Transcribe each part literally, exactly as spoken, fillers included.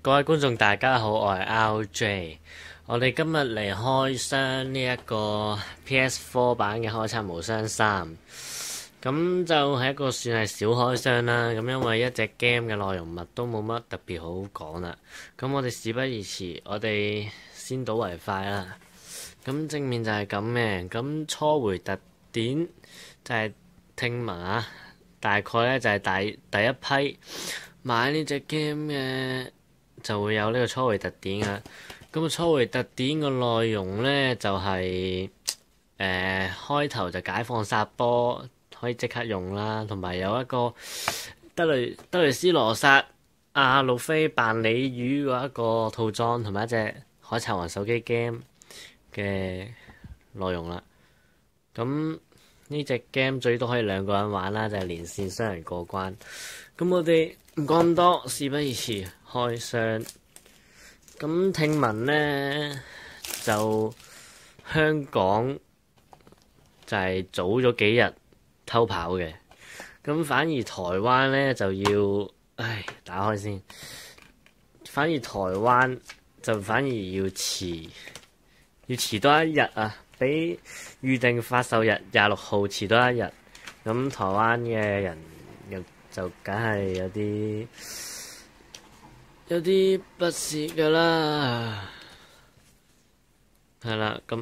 各位觀眾大家好，我係 R J。我哋今日嚟開箱呢一個 P S 四 版嘅《海賊無雙三》，咁就係一個算係小開箱啦。咁因為一隻 game 嘅內容物都冇乜特別好講啦。咁我哋事不宜遲，我哋先睹為快啦。咁正面就係咁嘅，咁初回特典就係聽聞啊，大概咧就係第第一批買呢隻 game 嘅就會有呢個初回特典啊。咁啊，初回特典個內容咧就係、是、誒、呃、開頭就解放殺波可以即刻用啦，同埋有一個德雷德雷斯羅薩阿路飛扮鯉魚嗰一個套裝，同埋一隻海賊王手機 game 嘅內容啦。咁呢隻 game 最多可以兩個人玩啦，就係、是、連線雙人過關。咁我哋唔講咁多，事不宜遲，開箱。咁聽聞呢，就香港就係早咗幾日偷跑嘅，咁反而台灣呢，就要，唉，打開先。反而台灣就反而要遲，要遲多一日啊！比預定發售日廿六號遲多一日，咁台灣嘅人又就梗係有啲。有啲不屑㗎啦，係啦，咁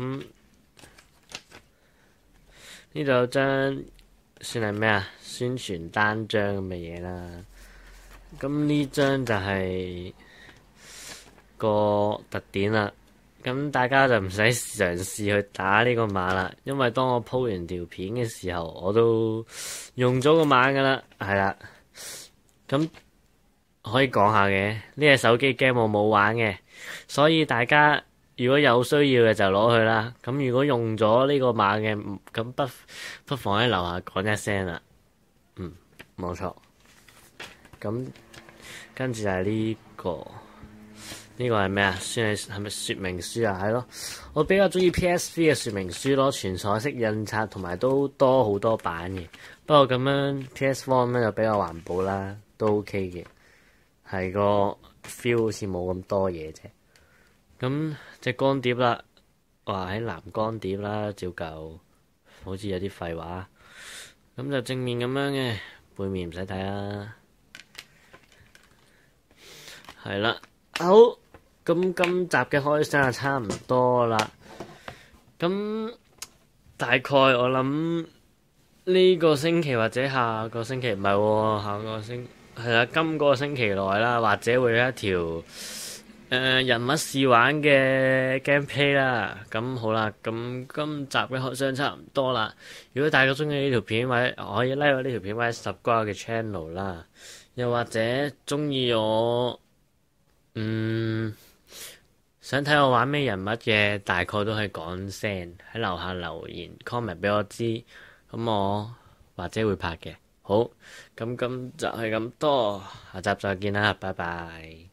呢度有張算係咩啊？宣傳單張咁嘅嘢啦。咁呢張就係個特典啦。咁大家就唔使嘗試去打呢個碼啦，因為當我鋪完條片嘅時候，我都用咗個碼㗎啦，係啦，咁。可以講下嘅，呢隻手機 game 我冇玩嘅，所以大家如果有需要嘅就攞去啦。咁如果用咗呢個碼嘅，咁不不妨喺樓下講一聲啦。嗯，冇錯。咁跟住就係呢個，呢個係咩啊？算係係咪說明書啊？係咯，我比較中意 P S V 嘅說明書咯，全彩色印刷同埋都多好多版嘅。不過咁樣 P S 四 咁樣就比較環保啦，都 OK 嘅。係個 feel 好似冇咁多嘢啫。咁隻光碟啦，話喺藍光碟啦，照舊好似有啲廢話。咁就正面咁樣嘅，背面唔使睇啦。係啦，好，咁今集嘅開箱就差唔多啦。咁大概我諗呢個星期或者下個星期唔係喎，下個星。係啦，今個星期內啦，或者會有一條誒、呃、人物試玩嘅 gameplay 啦。咁好啦，咁今集嘅開箱差唔多啦。如果大家中意呢條片，或者可以 like 我呢條片，或者 subscribe 我嘅 channel 啦。又或者中意我，嗯，想睇我玩咩人物嘅，大概都可以講聲喺樓下留言 comment 俾我知，咁我或者會拍嘅。好，咁今集係咁多，下集再見啦，拜拜。